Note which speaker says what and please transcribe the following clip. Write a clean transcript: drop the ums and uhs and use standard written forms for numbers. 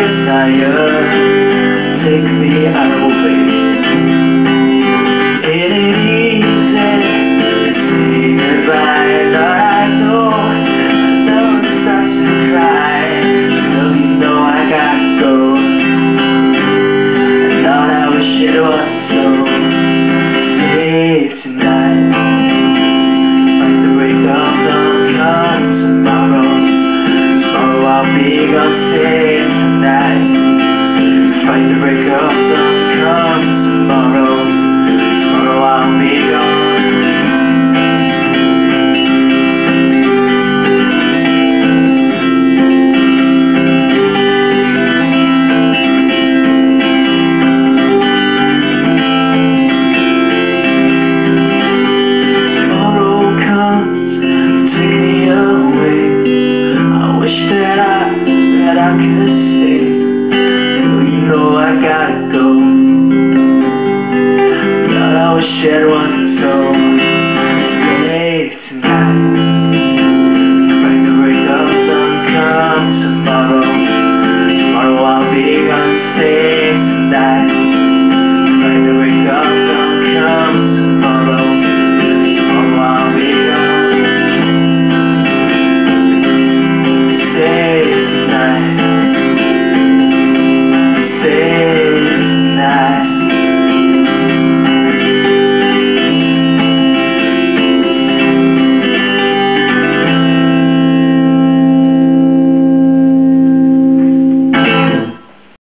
Speaker 1: tired, take me away. It ain't easy to say goodbye, but I know it starts to cry. Still you know I gotta go. I thought I wish it was so. Stay tonight. Like the break of dawn comes tomorrow. Tomorrow I'll be gone. Stay tonight. Fight the break of dawn.